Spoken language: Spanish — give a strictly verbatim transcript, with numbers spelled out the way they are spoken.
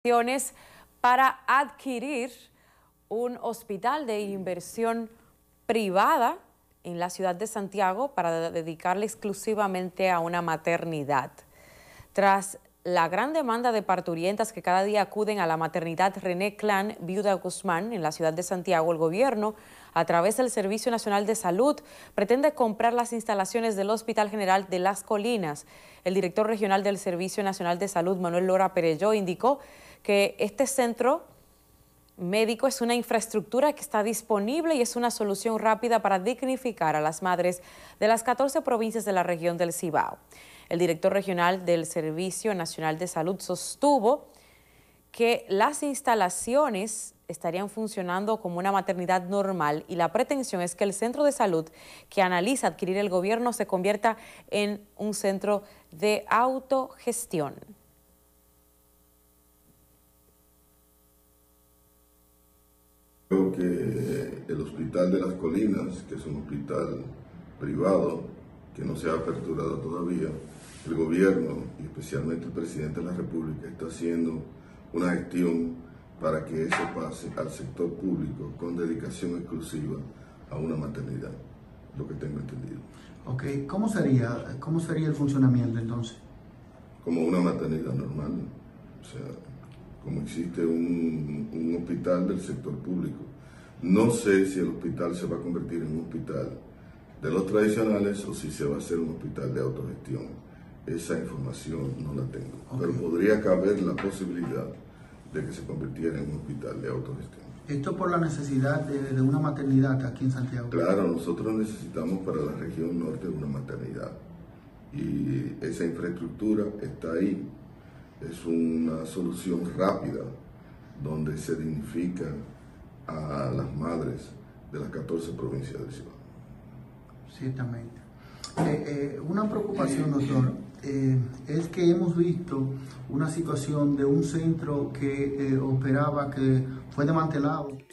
acciones para adquirir un hospital de inversión privada en la ciudad de Santiago para dedicarle exclusivamente a una maternidad. Tras la gran demanda de parturientas que cada día acuden a la maternidad René Clan Viuda Guzmán en la ciudad de Santiago, el gobierno, a través del Servicio Nacional de Salud, pretende comprar las instalaciones del Hospital General de Las Colinas. El director regional del Servicio Nacional de Salud, Manuel Lora Perelló, indicó que este centro médico es una infraestructura que está disponible y es una solución rápida para dignificar a las madres de las catorce provincias de la región del Cibao. El director regional del Servicio Nacional de Salud sostuvo que las instalaciones estarían funcionando como una maternidad normal y la pretensión es que el centro de salud que analiza adquirir el gobierno se convierta en un centro de autogestión. Creo que el Hospital de Las Colinas, que es un hospital privado que no se ha aperturado todavía, el gobierno y especialmente el presidente de la República está haciendo una gestión para que eso pase al sector público con dedicación exclusiva a una maternidad, lo que tengo entendido. Ok, ¿cómo sería, cómo sería el funcionamiento entonces? Como una maternidad normal, o sea, como existe un, un hospital del sector público. No sé si el hospital se va a convertir en un hospital de los tradicionales o si se va a hacer un hospital de autogestión. Esa información no la tengo, okay. Pero podría caber la posibilidad de que se convirtiera en un hospital de autogestión. ¿Esto por la necesidad de, de una maternidad aquí en Santiago? Claro, nosotros necesitamos para la región norte una maternidad y esa infraestructura está ahí. Es una solución rápida donde se dignifica a las madres de las catorce provincias del Cibao. Ciertamente. Eh, eh, una preocupación, doctor, eh, es que hemos visto una situación de un centro que eh, operaba, que fue desmantelado.